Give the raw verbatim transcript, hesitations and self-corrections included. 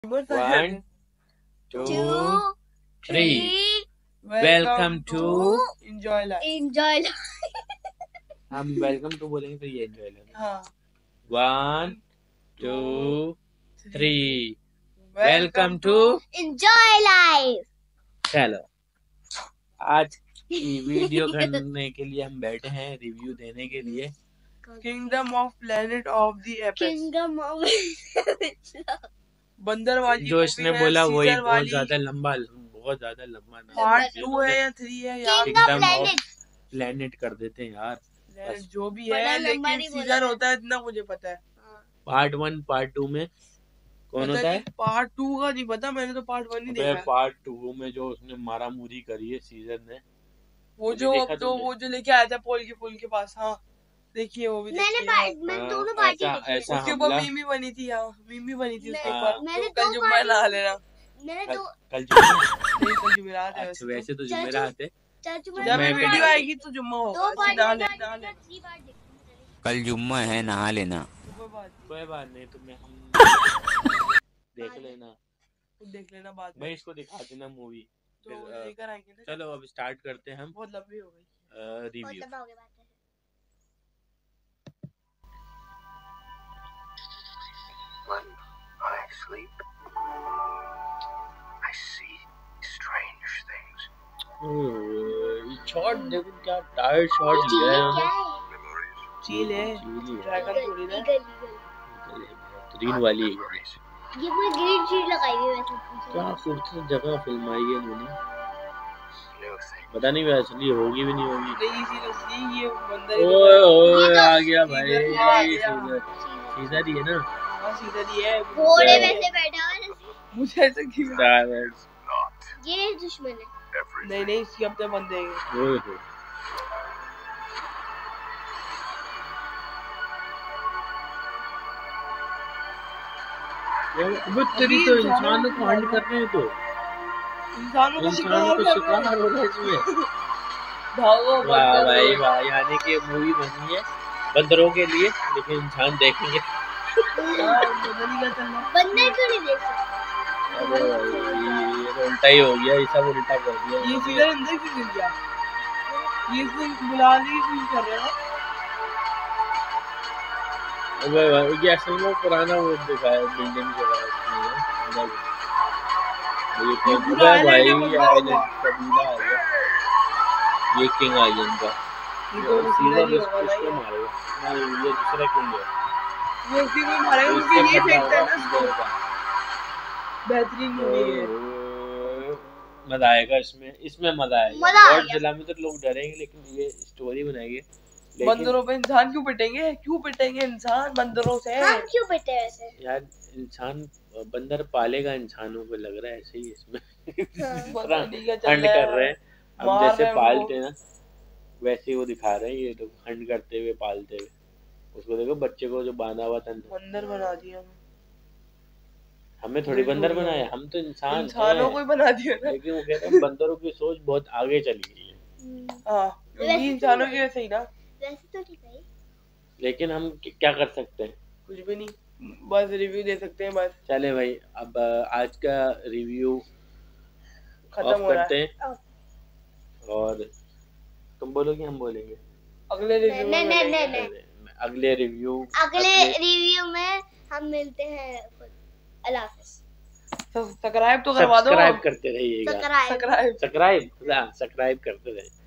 One, two, three. Welcome to Enjoy Life. Enjoy Life. हम welcome to बोलेंगे तो ये एंजॉय लेंगे। हाँ। One two three welcome to Enjoy Life. चलो, आज की वीडियो करने के लिए हम बैठे हैं, रिव्यू देने के लिए kingdom of planet of the apex. Kingdom of बंदरवाली जो इसने बोला वही बहुत ज्यादा लंबा बहुत ज्यादा लंबा ना पार्ट टू है या थ्री है यार। किंगडम ऑफ प्लेनेट कर देते हैं यार, जो भी है, लेकिन सीजन होता है इतना मुझे पता है। पार्ट वन पार्ट टू में कौन होता है? पार्ट टू का नहीं पता, मैंने तो पार्ट वन ही देखा है। पार्ट टू में जो उसने मारा मुरी करी है सीजन ने, वो जो तो वो जो लेके आया था पोल के पुल के पास। हाँ देखिए वो भी मैंने पार्ट मैं दोनों पार्टी देखी। ऐसा उसके ऊपर मीमी बनी थी। हाँ मीमी बनी थी उसके ऊपर। मैंने तो कल जुम्मा नहा लेना। मैंने दो कल जुम्मा नहीं कल जुमेरात है अच्छा, वैसे तो जुमेरात है। चाचू जब मैं वीडियो आएगी तो जुम्मा होगा। दो पार्ट नहा लेना नहा लेना। थ्री पार्ट देखी। कल जुम्मा है, नहा लेना। कोई बात नहीं, कोई बात नहीं, तुम्हें हम देख लेना देख लेना बाद में। भाई, इसको दिखा देना मूवी तो फिर, लेकर आएंगे ना। चलो अब स्टार्ट करते हैं हम बहुत लंबी हो गई रिव्यू। बहुत बात है। When I sleep, I see strange things. Shot देखो, क्या टायर्ड शॉट लिया है क्या यहाँ। है? Memories, चील है, चील है। ड्रैगन थोड़ी ना। लीगल लीगल बेहतरीन वाली है। memories. ये पूरी ग्रीन शीट लगाई हुई है वैसे। क्या खूबसूरत जगह फिल्माई है इन्होंने, New things. पता नहीं वैसे असली होगी भी नहीं होगी। नहीं इसी असली ये बंदर ही ओए तो ओए तो आ गया भाई, सीधा आ गया। सीधा सीधा ही है ना। हाँ सीधा ही है। घोड़े वैसे बैठा हुआ है। मुझे ऐसे क्यों? Savage। Not ये दुश्मन है। everything. नहीं नहीं इसके अपने बंदे हैं। ओए हो वो तेरी तो इंसानों को हंट कर रहे हैं, तो इंसानों का इंसानों को शिकार शिकार हो रहा है इसमें। भागो वाह बंदर। भाई वाह, यानी कि मूवी बनी है बंदरों के लिए, लेकिन इंसान देखेंगे। हाँ, बंदर ही का चलना। बंदर क्यों नहीं देख सकते? अरे भाई, ये तो उल्टा ही हो गया, ये सब उल्टा कर दिया। ये सीधा अंदर क्यों गिर गया? ये इसको बुलाने की कोशिश कर रहा है। अबे भाई, ये असल में पुराना वो दिखाया बिल्डिंग जो है उसमें, ये तो पूरा भाई आइलैंड कबीला आ गया, ये किंग आइलैंड का। ये तो सीधा सीधा ही इसको होगा इसको ना। मारेगा नहीं, ये दूसरा किंग है। ये उसी को मारेगा क्योंकि ये फेंकता है ना इसको। बेहतरीन मूवी है। ओह, मजा आएगा इसमें, इसमें मजा आएगा। मजा आ और गया। जिला में तो लोग डरेंगे, लेकिन ये स्टोरी बनाएंगे। लेकिन बंदरों पे इंसान क्यों पिटेंगे? क्यों पिटेंगे इंसान बंदरों से? हम क्यों बैठे हैं ऐसे? यार इंसान बंदर पालेगा इंसानों को, लग रहा है ऐसे ही इसमें। पता नहीं क्या चल हंड रहा है। कर रहे हैं हम, मार जैसे रहे हैं पालते हैं ना वैसे ही वो दिखा रहे हैं, ये लोग हंड करते हुए पालते हुए। उसको देखो, बच्चे को जो बांधा हुआ था, बंदर बना दिया हमें। हमें थोड़ी बंदर बनाया, हम तो इंसान इंसानों को हैं। ही बना दिया ना। लेकिन वो कहते हैं बंदरों की सोच बहुत आगे चली गई है। हाँ क्योंकि इंसानों की वैसे ही ना। वैसे तो ठीक है। लेकिन हम क- क्या कर सकते हैं? कुछ भी नहीं, बस रिव्यू दे सकते हैं बस। चले भाई, अब आज का रिव्यू खत्म ऑफ हो रहा करते है। हैं। और तुम बोलोगे हम बोलेंगे? अगले रिव्यू नहीं, में नहीं, मिलेंगे। नहीं, नहीं। अगले रिव्यू अगले रिव्यू में हम मिलते हैं। अल्लाह हाफिज़। सब्सक्राइब तो करवा दो। सब्सक्राइब करते रहिएगा। सब्सक्राइब सब्सक्राइब सब्सक्राइब सब्सक्राइब करते रहिए।